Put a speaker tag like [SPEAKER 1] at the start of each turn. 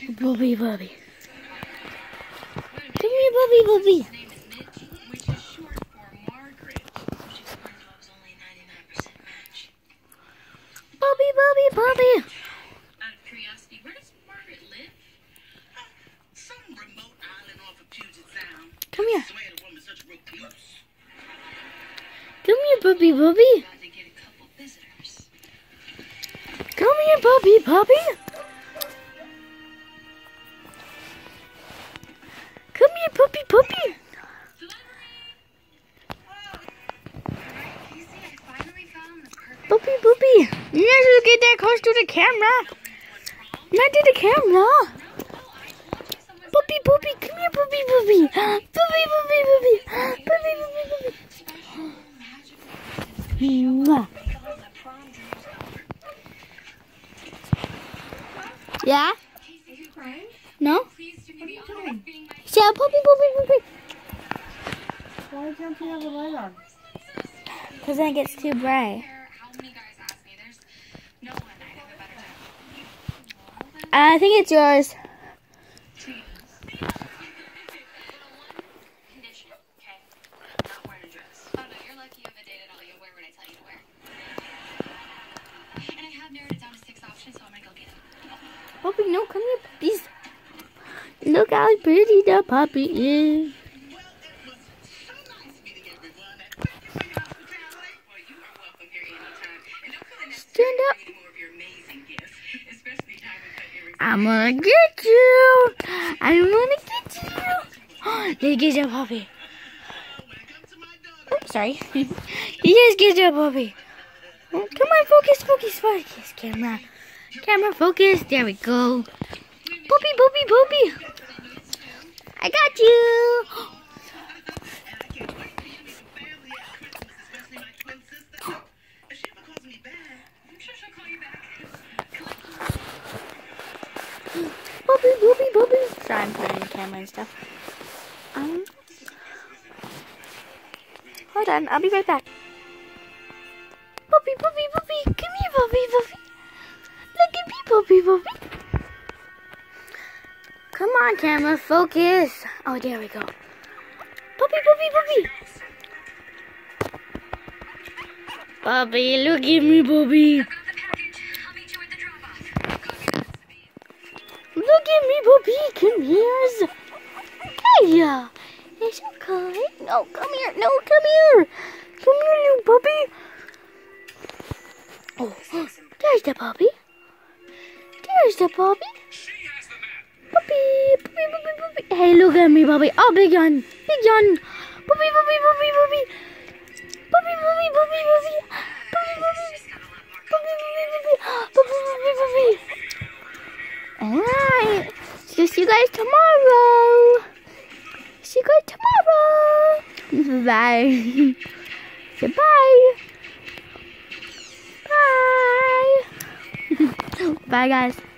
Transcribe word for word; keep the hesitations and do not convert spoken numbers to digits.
[SPEAKER 1] Bubby, Bubby. Come here, Bubby, Bubby.
[SPEAKER 2] Which is short for Margaret, which is SpongeBob's only ninety-nine percent match.
[SPEAKER 1] Bubby, Bubby, Bubby.
[SPEAKER 2] Out of curiosity, where does Margaret live?
[SPEAKER 3] Some remote island off of Puget Sound.
[SPEAKER 1] Come here.
[SPEAKER 3] I swear the woman's such a recluse.
[SPEAKER 1] Come here, Bubby, Bubby.
[SPEAKER 2] Got to get a couple visitors.
[SPEAKER 1] Come here, Bubby, Bubby. Come here, Puppy, Puppy. Puppy, Puppy. You guys will get that close to the camera. Not to the camera. Puppy, Puppy. Come here, Puppy, Puppy. Puppy, Puppy, Puppy. Puppy, Puppy, Puppy. Mwah. Yeah? No?
[SPEAKER 4] What are you doing?
[SPEAKER 1] Yeah, Puppy, Puppy, Puppy.
[SPEAKER 4] Why don't you have a light on?
[SPEAKER 1] Because then it gets too bright.
[SPEAKER 2] How many guys ask me? There's no one I'd have a better time.
[SPEAKER 1] I think it's yours.
[SPEAKER 2] Condition, okay? Not wearing a dress. Oh no, you're lucky you have a date at all. You'll wear what I tell you to wear. And I have narrowed it down to six options, so I'm gonna go get them.
[SPEAKER 1] Puppy, no, come here, puppies. Look how pretty the puppy is.
[SPEAKER 3] Well, it was so nice meeting everyone. And thank you for your hospitality. Well, you are welcome here anytime. And don't feel the necessary
[SPEAKER 1] Stand up.
[SPEAKER 3] to bring any more of your amazing gifts, especially diamond cut earrings.
[SPEAKER 1] I'm gonna get you. I'm gonna get you. Let's get your puppy.
[SPEAKER 3] When it comes to my daughter,
[SPEAKER 1] Oops, sorry. You just get your puppy. Oh, come on, focus, focus, focus. Camera. Camera, focus. There we go. Puppy, puppy, puppy. I got you.
[SPEAKER 3] and I can't wait to meet the family at Christmas, especially my twin sister. If she ever calls me back, I'm sure she'll call you back.
[SPEAKER 1] Puppy, puppy, puppy. Sorry, I'm putting the camera and stuff. Um, hold on, I'll be right back. Puppy, puppy, puppy. Come here, puppy, puppy. Look at me, puppy, puppy. Come on, camera, focus. Oh, there we go. Puppy, puppy, puppy. Puppy, look at me, puppy.
[SPEAKER 2] Got the package. I'll meet you at the drop-off.
[SPEAKER 1] Look at me, puppy. Come here. Hey, it's okay. No, come here. No, come here. Come here, little puppy. Oh, there's the puppy. There's the puppy. Puppy, puppy, puppy, puppy. Hey, look at me, puppy. Oh, big yawn. Big yawn. Puppy, puppy, puppy, puppy. Puppy, puppy, puppy, puppy. Puppy, puppy. Puppy, puppy, puppy. Puppy, puppy, puppy. Alright. So see you guys tomorrow. See you guys tomorrow. Bye. Goodbye. Bye. Bye, guys.